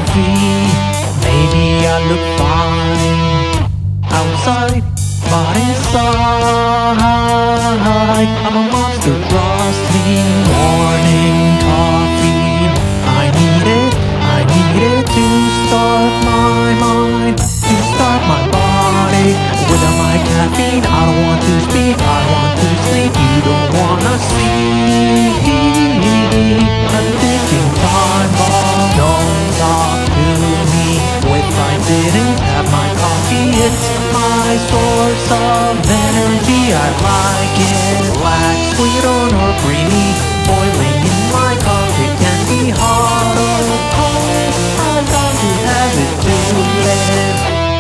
coffee. Maybe I look fine outside, but inside I'm a monster, trust me. Morning coffee, I need it to start my mind, to start my body. Without my caffeine, I don't want to speak, I want to sleep. You don't wanna see a ticking time bomb. Don't talk to me if I didn't have my coffee. It's my source of energy, I like it. Black, sweet or creamy, boiling in my coffee can be hot or cold. I've got to have it to live.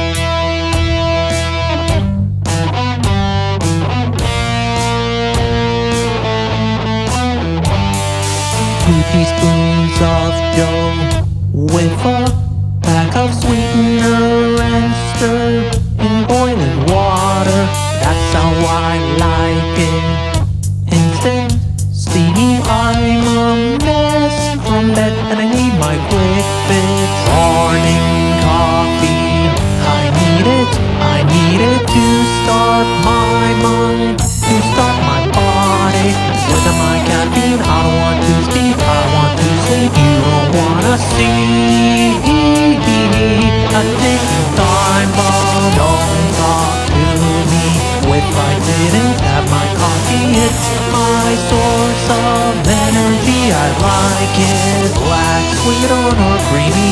2 teaspoons of dough with a pack of sweetener and stir in boiling water. That's how I like it. Instant steamy, I'm a mess from bed and I need my quick fix. Morning coffee, I need it to start my mind, to start my body. Without my caffeine, I don't want to speak, I want to sleep. You don't wanna see a ticking time bomb. Don't talk to me if I didn't have my coffee. It's my source of energy, I like it. Black, sweet or creamy,